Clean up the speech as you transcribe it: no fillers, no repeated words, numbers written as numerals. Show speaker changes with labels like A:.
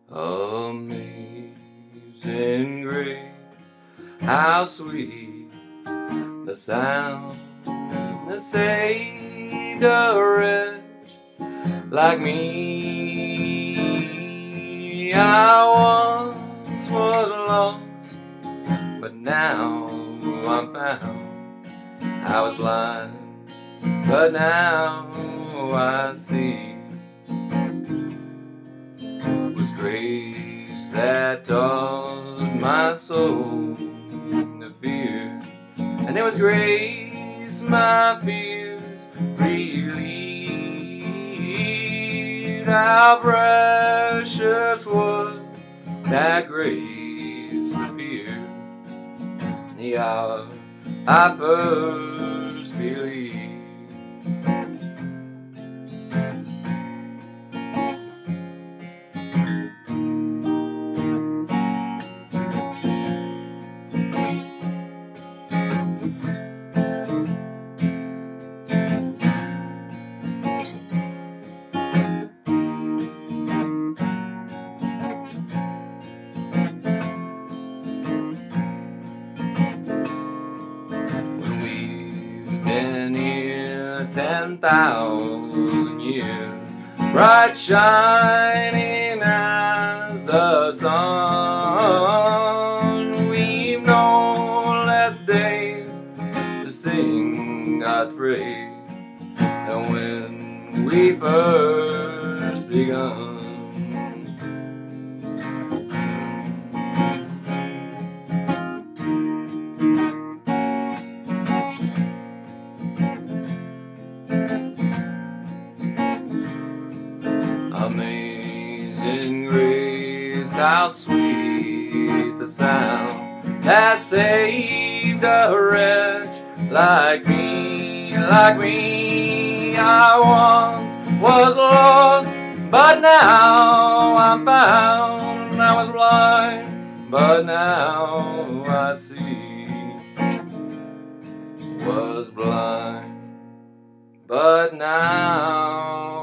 A: Amazing grace, how sweet the sound that saved a wretch like me. I once was lost, but now I'm found. I was blind, but now I see. It was grace that taught my soul to fear, and it was grace my fears relieved. How precious was that grace appeared the hour I first believed. Been here 10,000 years, bright shining as the sun. We've no less days to sing God's praise than when we first begun. Amazing grace, how sweet the sound that saved a wretch like me, like me. I once was lost, but now I'm found. I was blind, but now I see. Was blind, but now